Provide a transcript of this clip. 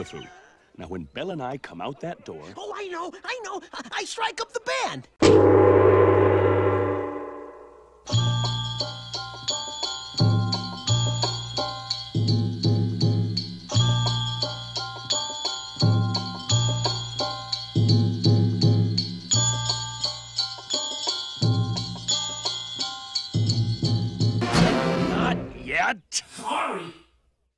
through. Now, when Belle and I come out that door... Oh, I know. I strike up the band. Not yet. Sorry.